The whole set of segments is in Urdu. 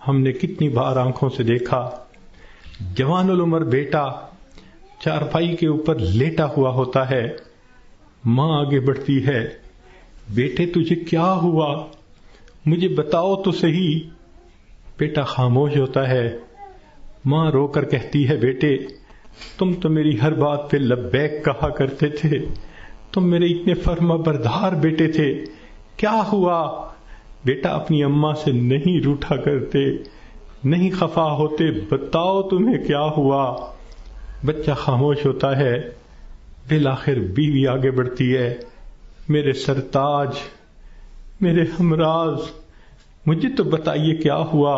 ہم نے کتنی بار آنکھوں سے دیکھا جوان العمر بیٹا چارپائی کے اوپر لیٹا ہوا ہوتا ہے، ماں آگے بڑھتی ہے، بیٹے تجھے کیا ہوا، مجھے بتاؤ تو صحیح۔ بیٹا خاموش ہوتا ہے، ماں رو کر کہتی ہے بیٹے تم تو میری ہر بات پہ لبیک کہا کرتے تھے، تم میرے اتنے فرما بردار بیٹے تھے، کیا ہوا؟ بیٹا اپنی اماں سے نہیں روٹھا کرتے، نہیں خفا ہوتے، بتاؤ تمہیں کیا ہوا۔ بچہ خاموش ہوتا ہے، بالآخر بیوی آگے بڑھتی ہے، میرے سرتاج، میرے ہمراز، مجھے تو بتائیے کیا ہوا،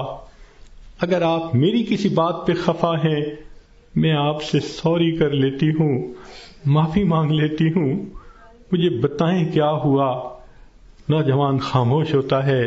اگر آپ میری کسی بات پہ خفا ہیں میں آپ سے سوری کر لیتی ہوں، معافی مانگ لیتی ہوں، مجھے بتائیں کیا ہوا۔ نوجوان خاموش ہوتا ہے،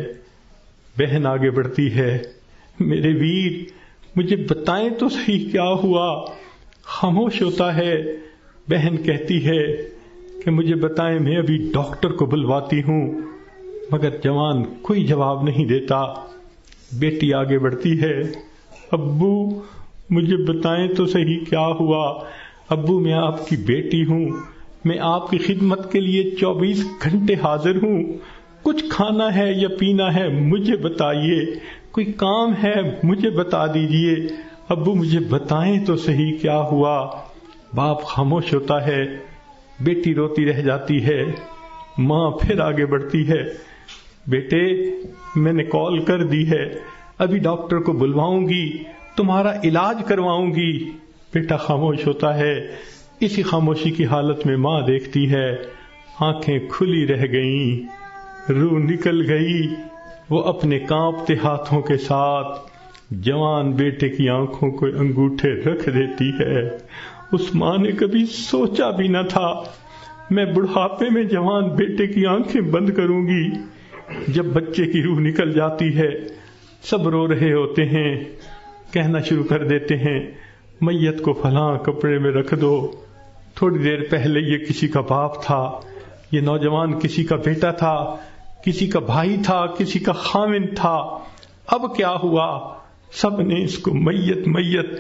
بہن آگے بڑھتی ہے، میرے ویر مجھے بتائیں تو صحیح کیا ہوا۔ خاموش ہوتا ہے، بہن کہتی ہے کہ مجھے بتائیں، میں ابھی ڈاکٹر کو بلواتی ہوں، مگر جوان کوئی جواب نہیں دیتا۔ بیٹی آگے بڑھتی ہے، ابو مجھے بتائیں تو صحیح کیا ہوا، ابو میں آپ کی بیٹی ہوں، میں آپ کی خدمت کے لیے 24 گھنٹے حاضر ہوں، کچھ کھانا ہے یا پینا ہے مجھے بتائیے، کوئی کام ہے مجھے بتا دیجئے، ابو مجھے بتائیں تو صحیح کیا ہوا۔ باپ خاموش ہوتا ہے، بیٹی روتی رہ جاتی ہے، ماں پھر آگے بڑھتی ہے، بیٹے میں نے کال کر دی ہے، ابھی ڈاکٹر کو بلواؤں گی، تمہارا علاج کرواؤں گی۔ بیٹا خاموش ہوتا ہے، اسی خاموشی کی حالت میں ماں دیکھتی ہے، آنکھیں کھلی رہ گئیں، روح نکل گئی، وہ اپنے کانپتے ہاتھوں کے ساتھ جوان بیٹے کی آنکھوں کو انگوٹھے رکھ دیتی ہے۔ اس ماں نے کبھی سوچا بھی نہ تھا میں بڑھاپے میں جوان بیٹے کی آنکھیں بند کروں گی۔ جب بچے کی روح نکل جاتی ہے، سب رو رہے ہوتے ہیں، کہنا شروع کر دیتے ہیں میت کو فلاں کپڑے میں رکھ دو، تھوڑی دیر پہلے یہ کسی کا باپ تھا، یہ نوجوان کسی کا بیٹا تھا، کسی کا بھائی تھا، کسی کا خاوند تھا، اب کیا ہوا؟ سب نے اس کو میت میت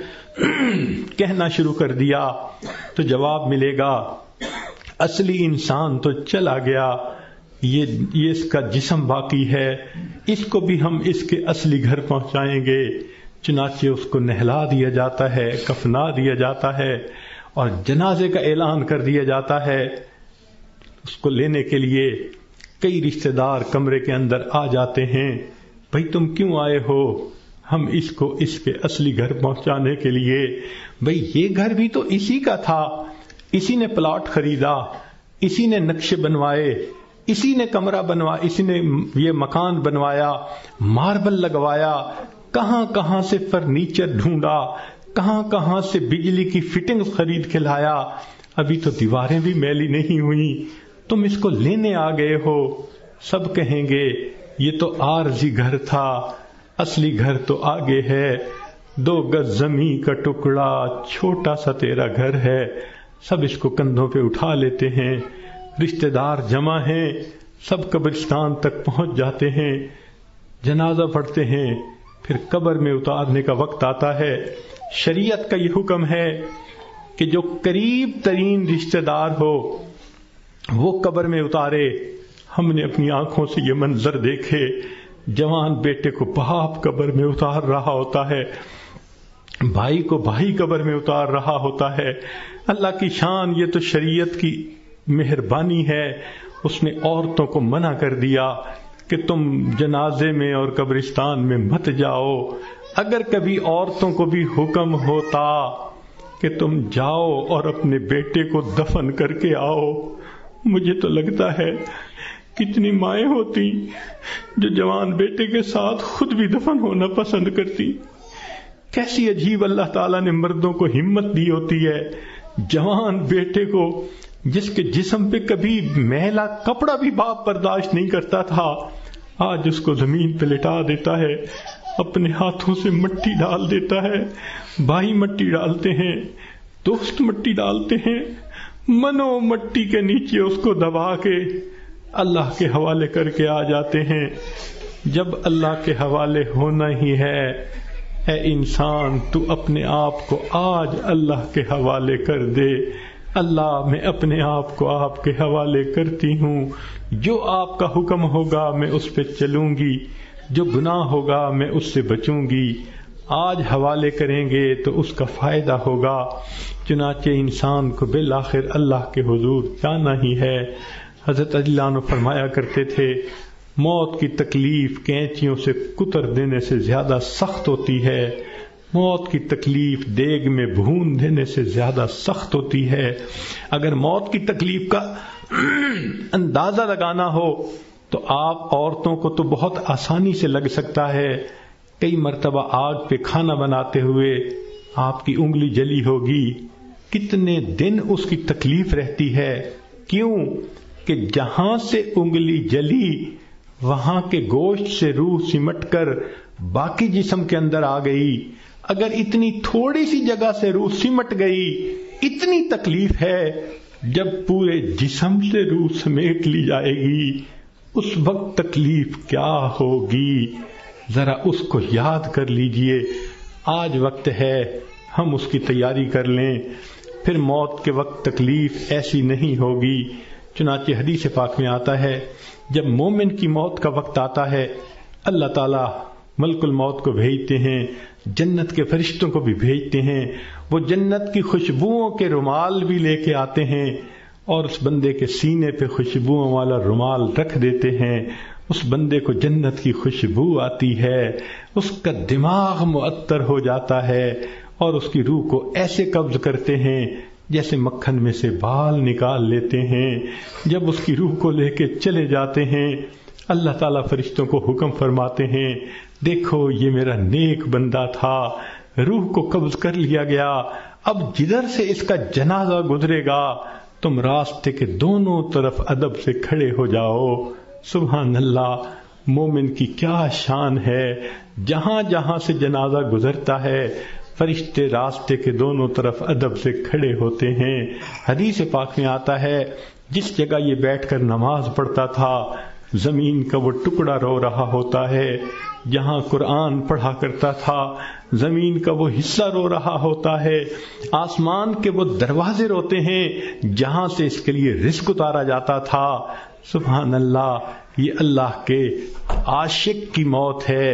کہنا شروع کر دیا، تو جواب ملے گا اصلی انسان تو چلا گیا، یہ اس کا جسم باقی ہے، اس کو بھی ہم اس کے اصلی گھر پہنچائیں گے۔ چنانچہ اس کو نہلا دیا جاتا ہے، کفنا دیا جاتا ہے، اور جنازے کا اعلان کر دیا جاتا ہے۔ اس کو لینے کے لیے کئی رشتہ دار کمرے کے اندر آ جاتے ہیں، بھئی تم کیوں آئے ہو؟ ہم اس کو اس کے اصلی گھر پہنچانے کے لیے۔ بھئی یہ گھر بھی تو اسی کا تھا، اسی نے پلاٹ خریدا، اسی نے نقشے بنوائے، اسی نے کمرہ بنوایا، اسی نے یہ مکان بنوایا، ماربل لگوایا، کہاں کہاں سے فرنیچر ڈھونڈا، کہاں کہاں سے بجلی کی فٹنگ خرید کے لایا، ابھی تو دیواریں بھی میلی نہیں ہوئی، تم اس کو لینے آ گئے ہو۔ سب کہیں گے یہ تو عارضی گھر تھا، اصلی گھر تو آگے ہے، 2 گز زمین کا ٹکڑا، چھوٹا سا تیرا گھر ہے۔ سب اس کو کندھوں پہ اٹھا لیتے ہیں، رشتہ دار جمع ہیں، سب قبرستان تک پہنچ جاتے ہیں، جنازہ پڑھتے ہیں، پھر قبر میں اتارنے کا وقت آتا ہے۔ شریعت کا یہ حکم ہے کہ جو قریب ترین رشتہ دار ہو وہ قبر میں اتارے۔ ہم نے اپنی آنکھوں سے یہ منظر دیکھے، جوان بیٹے کو باپ قبر میں اتار رہا ہوتا ہے، بھائی کو بھائی قبر میں اتار رہا ہوتا ہے۔ اللہ کی شان، یہ تو شریعت کی مہربانی ہے، اس نے عورتوں کو منع کر دیا کہ تم جنازے میں اور قبرستان میں مت جاؤ۔ اگر کبھی عورتوں کو بھی حکم ہوتا کہ تم جاؤ اور اپنے بیٹے کو دفن کر کے آؤ، مجھے تو لگتا ہے کتنی مائیں ہوتی جو جوان بیٹے کے ساتھ خود بھی دفن ہونا پسند کرتی۔ کیسی عجیب اللہ تعالیٰ نے مردوں کو ہمت دی ہوتی ہے، جوان بیٹے کو جس کے جسم پہ کبھی میلا کپڑا بھی باپ برداشت نہیں کرتا تھا، آج اس کو زمین پہ لٹا دیتا ہے، اپنے ہاتھوں سے مٹی ڈال دیتا ہے، بھائی مٹی ڈالتے ہیں، دوست مٹی ڈالتے ہیں، منو مٹی کے نیچے اس کو دبا کے اللہ کے حوالے کر کے آ جاتے ہیں۔ جب اللہ کے حوالے ہونا ہی ہے، اے انسان تو اپنے آپ کو آج اللہ کے حوالے کر دے۔ اللہ میں اپنے آپ کو آپ کے حوالے کرتی ہوں، جو آپ کا حکم ہوگا میں اس پہ چلوں گی، جو گناہ ہوگا میں اس سے بچوں گی۔ آج حوالے کریں گے تو اس کا فائدہ ہوگا۔ چنانچہ انسان کو بالآخر اللہ کے حضور جانا ہی ہے۔ حضرت علی عنہ فرمایا کرتے تھے، موت کی تکلیف کینچیوں سے کتر دینے سے زیادہ سخت ہوتی ہے، موت کی تکلیف دیگ میں بھون دینے سے زیادہ سخت ہوتی ہے۔ اگر موت کی تکلیف کا اندازہ لگانا ہو تو آپ عورتوں کو تو بہت آسانی سے لگ سکتا ہے۔ کئی مرتبہ آگ پہ کھانا بناتے ہوئے آپ کی انگلی جلی ہوگی، کتنے دن اس کی تکلیف رہتی ہے۔ کیوں کہ جہاں سے انگلی جلی وہاں کے گوشت سے روح سمٹ کر باقی جسم کے اندر آ گئی۔ اگر اتنی تھوڑی سی جگہ سے روح سمٹ گئی، اتنی تکلیف ہے۔ جب پورے جسم سے روح سمیٹ لی جائے گی اس وقت تکلیف کیا ہوگی، ذرا اس کو یاد کر لیجئے۔ آج وقت ہے ہم اس کی تیاری کر لیں، پھر موت کے وقت تکلیف ایسی نہیں ہوگی۔ چنانچہ حدیث پاک میں آتا ہے، جب مومن کی موت کا وقت آتا ہے اللہ تعالیٰ ملک الموت کو بھیجتے ہیں، جنت کے فرشتوں کو بھی بھیجتے ہیں، وہ جنت کی خوشبوؤں کے رومال بھی لے کے آتے ہیں اور اس بندے کے سینے پہ خوشبوؤں والا رومال رکھ دیتے ہیں۔ اس بندے کو جنت کی خوشبو آتی ہے، اس کا دماغ معطر ہو جاتا ہے اور اس کی روح کو ایسے قبض کرتے ہیں جیسے مکھن میں سے بال نکال لیتے ہیں۔ جب اس کی روح کو لے کے چلے جاتے ہیں اللہ تعالیٰ فرشتوں کو حکم فرماتے ہیں، دیکھو یہ میرا نیک بندہ تھا، روح کو قبض کر لیا گیا، اب جدھر سے اس کا جنازہ گزرے گا تم راستے کے دونوں طرف ادب سے کھڑے ہو جاؤ۔ سبحان اللہ، مومن کی کیا شان ہے، جہاں جہاں سے جنازہ گزرتا ہے فرشتے راستے کے دونوں طرف ادب سے کھڑے ہوتے ہیں۔ حدیث پاک میں آتا ہے، جس جگہ یہ بیٹھ کر نماز پڑھتا تھا زمین کا وہ ٹکڑا رو رہا ہوتا ہے، جہاں قرآن پڑھا کرتا تھا زمین کا وہ حصہ رو رہا ہوتا ہے، آسمان کے وہ دروازے روتے ہیں جہاں سے اس کے لیے رزق اتارا جاتا تھا۔ سبحان اللہ، یہ اللہ کے عاشق کی موت ہے۔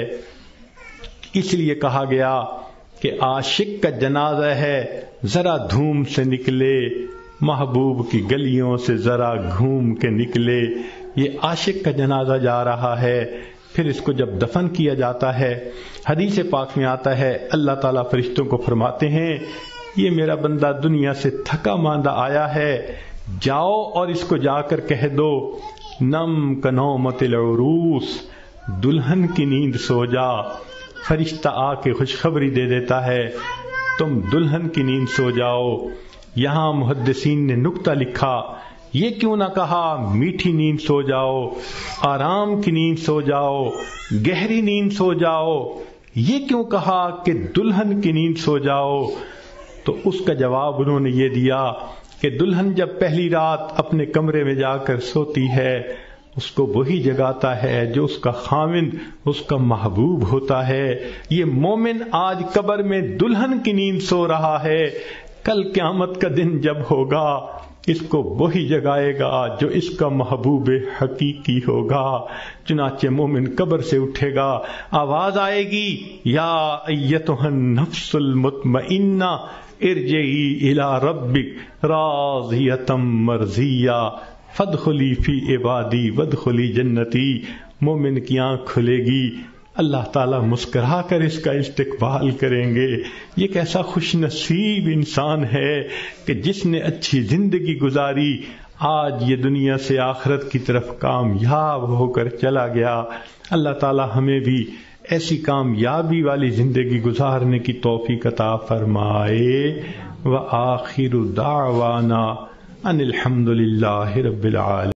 اس لیے کہا گیا کہ عاشق کا جنازہ ہے، ذرا دھوم سے نکلے، محبوب کی گلیوں سے ذرا گھوم کے نکلے۔ یہ عاشق کا جنازہ جا رہا ہے۔ پھر اس کو جب دفن کیا جاتا ہے حدیث پاک میں آتا ہے، اللہ تعالیٰ فرشتوں کو فرماتے ہیں، یہ میرا بندہ دنیا سے تھکا ماندہ آیا ہے، جاؤ اور اس کو جا کر کہہ دو، نم کنومت العروس، دلہن کی نیند سو جا۔ فرشتہ آ کے خوشخبری دے دیتا ہے، تم دلہن کی نیند سو جاؤ۔ یہاں محدثین نے نکتہ لکھا، یہ کیوں نہ کہا میٹھی نیند سو جاؤ، آرام کی نیند سو جاؤ، گہری نیند سو جاؤ، یہ کیوں کہا کہ دلہن کی نیند سو جاؤ؟ تو اس کا جواب انہوں نے یہ دیا کہ دلہن جب پہلی رات اپنے کمرے میں جا کر سوتی ہے اس کو وہی جگاتا ہے جو اس کا خاوند، اس کا محبوب ہوتا ہے۔ یہ مومن آج قبر میں دلہن کی نیند سو رہا ہے، کل قیامت کا دن جب ہوگا اس کو وہی جگائے گا جو اس کا محبوب حقیقی ہوگا۔ چنانچہ مومن قبر سے اٹھے گا، آواز آئے گی، یا ایتھا النفس المطمئنہ ارجعی الی ربک راضیۃ مرضیہ فادخلی فی عبادی وادخلی جنتی۔ مومن کی آنکھ کھلے گی، اللہ تعالیٰ مسکرا کر اس کا استقبال کریں گے۔ یہ کیسا خوش نصیب انسان ہے کہ جس نے اچھی زندگی گزاری، آج یہ دنیا سے آخرت کی طرف کامیاب ہو کر چلا گیا۔ اللہ تعالیٰ ہمیں بھی ایسی کامیابی والی زندگی گزارنے کی توفیق عطا فرمائے۔ وآخر دعوانا ان الحمد للہ رب العالمین۔